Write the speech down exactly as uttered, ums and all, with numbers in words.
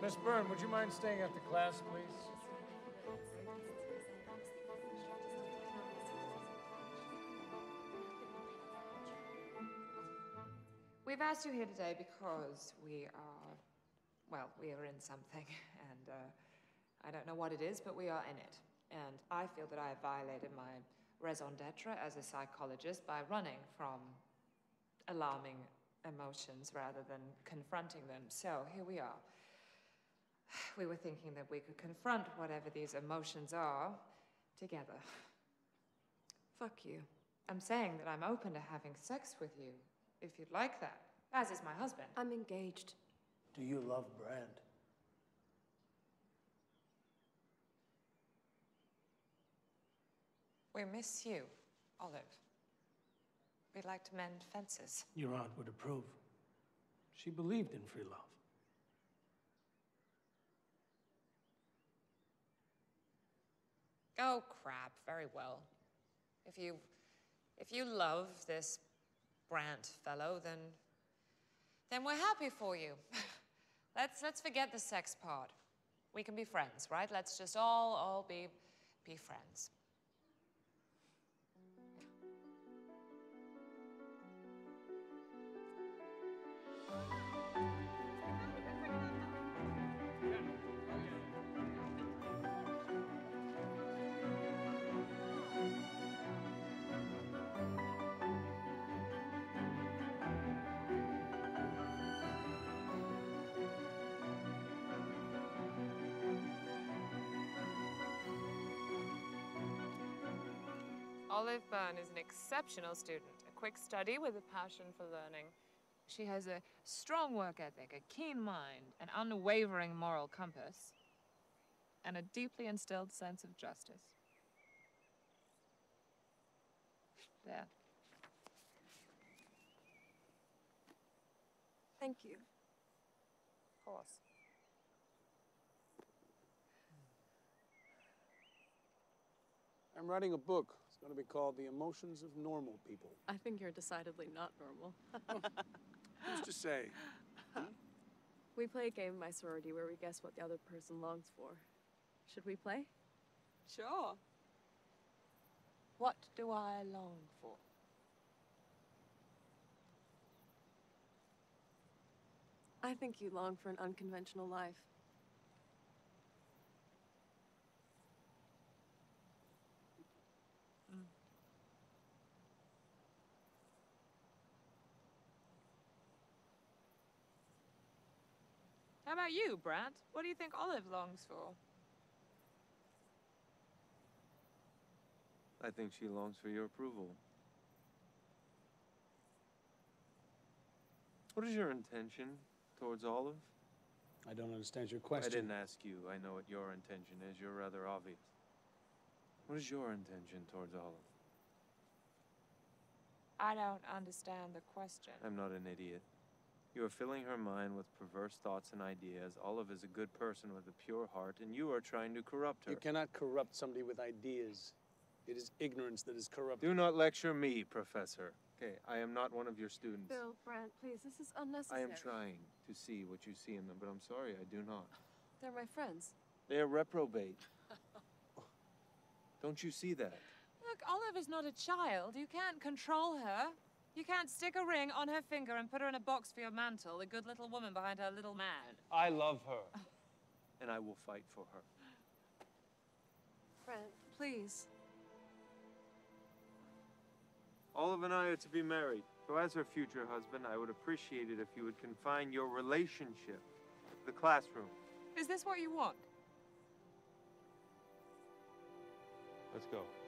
Miss Byrne, would you mind staying after class, please? We've asked you here today because we are, well, we are in something, and uh, I don't know what it is, but we are in it. And I feel that I have violated my raison d'etre as a psychologist by running from alarming emotions rather than confronting them. So here we are. We were thinking that we could confront whatever these emotions are together. Fuck you. I'm saying that I'm open to having sex with you, if you'd like that, as is my husband. I'm engaged. Do you love Brand? We miss you, Olive. We'd like to mend fences. Your aunt would approve. She believed in free love. Oh, crap. Very well. If you, if you love this Brandt fellow, then, then we're happy for you. let's, let's forget the sex part. We can be friends, right? Let's just all, all be, be friends. Olive Byrne is an exceptional student, a quick study with a passion for learning. She has a strong work ethic, a keen mind, an unwavering moral compass, and a deeply instilled sense of justice. There. Thank you. Of course. I'm writing a book. It's going to be called The Emotions of Normal People. I think you're decidedly not normal. Who's to say? Hmm? We play a game in my sorority where we guess what the other person longs for. Should we play? Sure. What do I long for? I think you long for an unconventional life. How about you, Brandt? What do you think Olive longs for? I think she longs for your approval. What is your intention towards Olive? I don't understand your I question. didn't ask you. I know what your intention is. You're rather obvious. What is your intention towards Olive? I don't understand the question. I'm not an idiot. You are filling her mind with perverse thoughts and ideas. Olive is a good person with a pure heart, and you are trying to corrupt her. You cannot corrupt somebody with ideas. It is ignorance that is corrupt. Do not lecture me, Professor. Okay, I am not one of your students. Bill, Brant, please, this is unnecessary. I am trying to see what you see in them, but I'm sorry, I do not. They're my friends. They are reprobate. Don't you see that? Look, Olive is not a child. You can't control her. You can't stick a ring on her finger and put her in a box for your mantle, the good little woman behind her little man. I love her, and I will fight for her. Brant, please. Olive and I are to be married. So as her future husband, I would appreciate it if you would confine your relationship to the classroom. Is this what you want? Let's go.